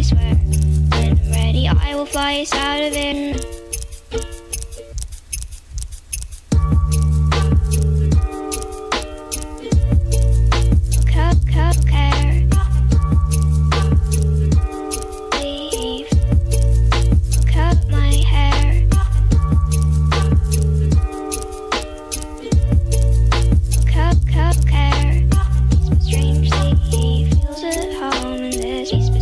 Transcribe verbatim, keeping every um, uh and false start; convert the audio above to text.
swear. When I'm ready, I will fly us out of there. Strangely, he feels at home in this.